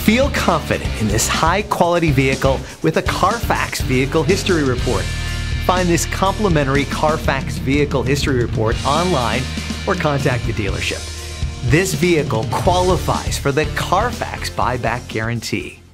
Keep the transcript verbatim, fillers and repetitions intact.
Feel confident in this high-quality vehicle with a Carfax Vehicle History Report. Find this complimentary Carfax Vehicle History Report online or contact the dealership. This vehicle qualifies for the Carfax Buyback Guarantee.